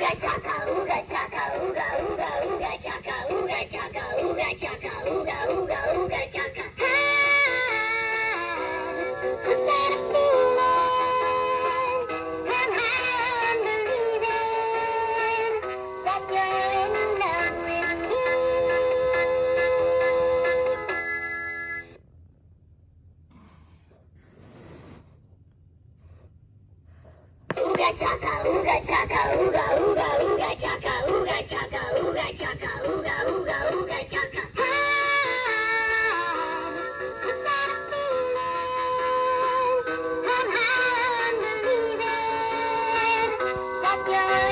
chaka, ooga chaka, ooga ooga ooga chaka, ooga chaka, ooga chaka, ooga ooga ooga chaka. I'm gonna feel it. I'm high on believing that you're in love with me. Ooga chaka, ooga chaka, ooga ooga ooga chaka, ooga chaka, ooga chaka, ooga ooga ooga chaka. I'm gonna feel it. I'm high on believing that you're